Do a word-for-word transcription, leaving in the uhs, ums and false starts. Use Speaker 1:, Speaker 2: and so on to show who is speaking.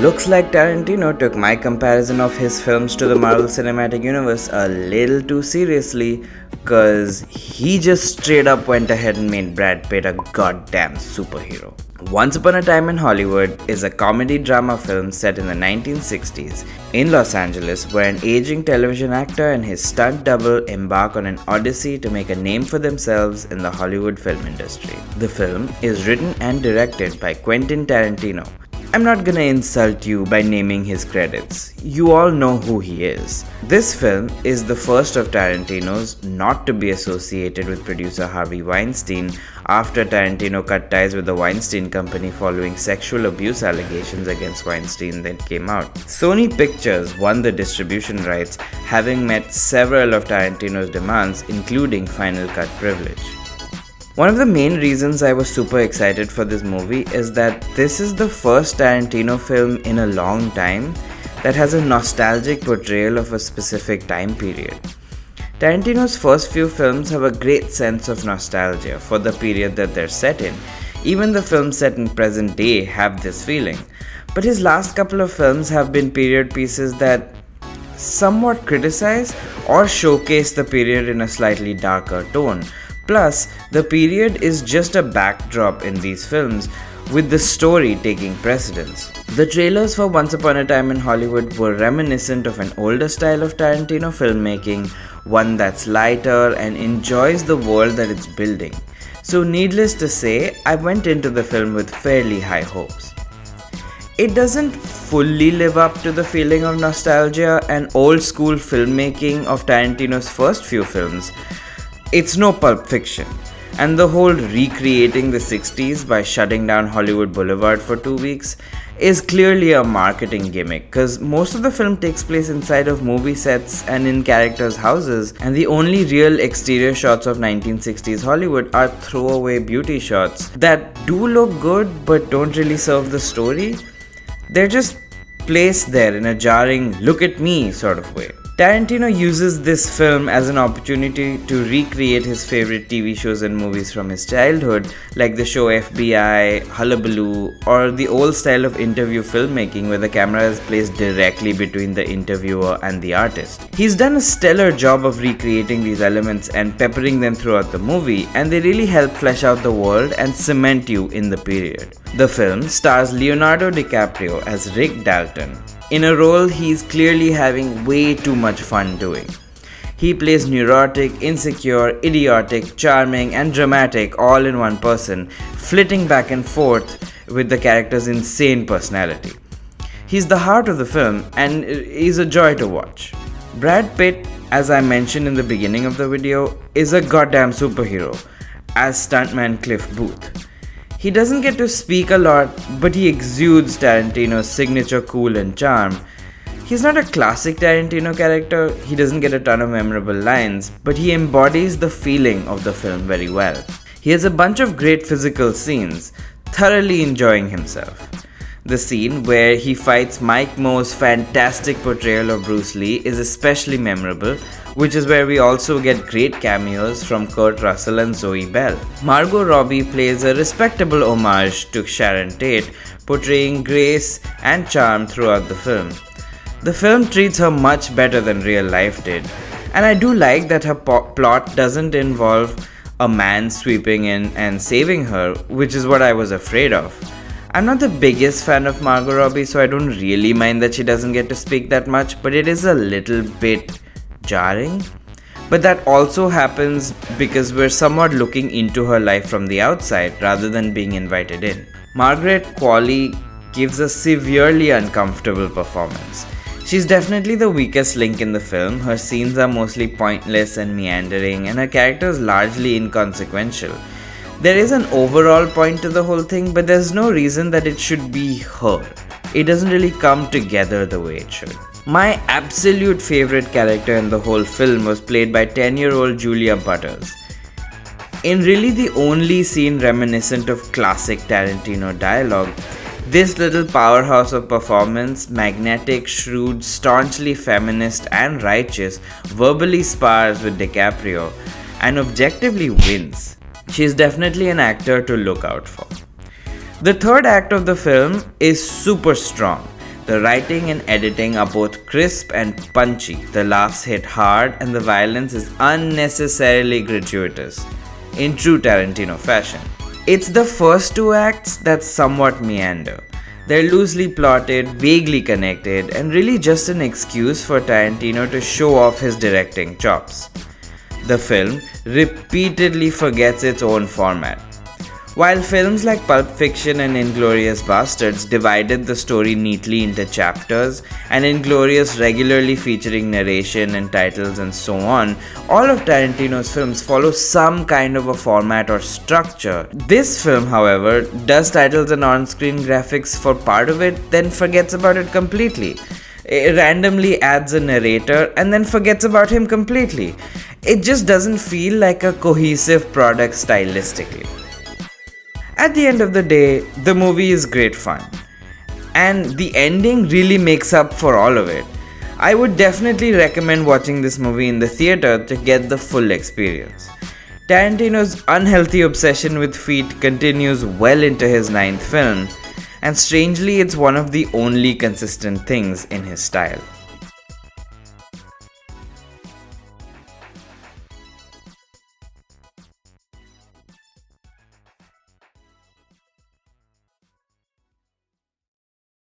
Speaker 1: Looks like Tarantino took my comparison of his films to the Marvel Cinematic Universe a little too seriously, cause he just straight up went ahead and made Brad Pitt a goddamn superhero. Once Upon a Time in Hollywood is a comedy drama film set in the nineteen sixties in Los Angeles, where an aging television actor and his stunt double embark on an odyssey to make a name for themselves in the Hollywood film industry. The film is written and directed by Quentin Tarantino. I'm not gonna insult you by naming his credits. You all know who he is. This film is the first of Tarantino's not to be associated with producer Harvey Weinstein after Tarantino cut ties with the Weinstein Company following sexual abuse allegations against Weinstein that came out. Sony Pictures won the distribution rights, having met several of Tarantino's demands, including final cut privilege. One of the main reasons I was super excited for this movie is that this is the first Tarantino film in a long time that has a nostalgic portrayal of a specific time period. Tarantino's first few films have a great sense of nostalgia for the period that they're set in. Even the films set in present day have this feeling. But his last couple of films have been period pieces that somewhat criticize or showcase the period in a slightly darker tone. Plus, the period is just a backdrop in these films, with the story taking precedence. The trailers for Once Upon a Time in Hollywood were reminiscent of an older style of Tarantino filmmaking, one that's lighter and enjoys the world that it's building. So needless to say, I went into the film with fairly high hopes. It doesn't fully live up to the feeling of nostalgia and old school filmmaking of Tarantino's first few films. It's no Pulp Fiction, and the whole recreating the sixties by shutting down Hollywood Boulevard for two weeks is clearly a marketing gimmick, cause most of the film takes place inside of movie sets and in characters' houses, and the only real exterior shots of nineteen sixties Hollywood are throwaway beauty shots that do look good but don't really serve the story. They're just placed there in a jarring look at me sort of way. Tarantino uses this film as an opportunity to recreate his favorite T V shows and movies from his childhood, like the show F B I, Hullabaloo, or the old style of interview filmmaking where the camera is placed directly between the interviewer and the artist. He's done a stellar job of recreating these elements and peppering them throughout the movie, and they really help flesh out the world and cement you in the period. The film stars Leonardo DiCaprio as Rick Dalton, in a role he's clearly having way too much fun doing. He plays neurotic, insecure, idiotic, charming, and dramatic all in one person, flitting back and forth with the character's insane personality. He's the heart of the film and is a joy to watch. Brad Pitt, as I mentioned in the beginning of the video, is a goddamn superhero as stuntman Cliff Booth. He doesn't get to speak a lot, but he exudes Tarantino's signature cool and charm. He's not a classic Tarantino character, he doesn't get a ton of memorable lines, but he embodies the feeling of the film very well. He has a bunch of great physical scenes, thoroughly enjoying himself. The scene where he fights Mike Moe's fantastic portrayal of Bruce Lee is especially memorable, which is where we also get great cameos from Kurt Russell and Zoe Bell. Margot Robbie plays a respectable homage to Sharon Tate, portraying grace and charm throughout the film. The film treats her much better than real life did, and I do like that her plot doesn't involve a man sweeping in and saving her, which is what I was afraid of. I'm not the biggest fan of Margot Robbie, so I don't really mind that she doesn't get to speak that much, but it is a little bit jarring. But that also happens because we're somewhat looking into her life from the outside rather than being invited in. Margaret Qualley gives a severely uncomfortable performance. She's definitely the weakest link in the film. Her scenes are mostly pointless and meandering, and her character is largely inconsequential. There is an overall point to the whole thing, but there's no reason that it should be her. It doesn't really come together the way it should. My absolute favorite character in the whole film was played by ten-year-old Julia Butters. In really the only scene reminiscent of classic Tarantino dialogue, this little powerhouse of performance, magnetic, shrewd, staunchly feminist and righteous, verbally spars with DiCaprio and objectively wins. She's definitely an actor to look out for. The third act of the film is super strong. The writing and editing are both crisp and punchy. The laughs hit hard and the violence is unnecessarily gratuitous, in true Tarantino fashion. It's the first two acts that somewhat meander. They're loosely plotted, vaguely connected, and really just an excuse for Tarantino to show off his directing chops. The film repeatedly forgets its own format. While films like Pulp Fiction and Inglourious Basterds divided the story neatly into chapters, and Inglourious regularly featuring narration and titles and so on, all of Tarantino's films follow some kind of a format or structure. This film, however, does titles and on-screen graphics for part of it, then forgets about it completely. It randomly adds a narrator and then forgets about him completely. It just doesn't feel like a cohesive product stylistically. At the end of the day, the movie is great fun, and the ending really makes up for all of it. I would definitely recommend watching this movie in the theater to get the full experience. Tarantino's unhealthy obsession with feet continues well into his ninth film, and strangely it's one of the only consistent things in his style.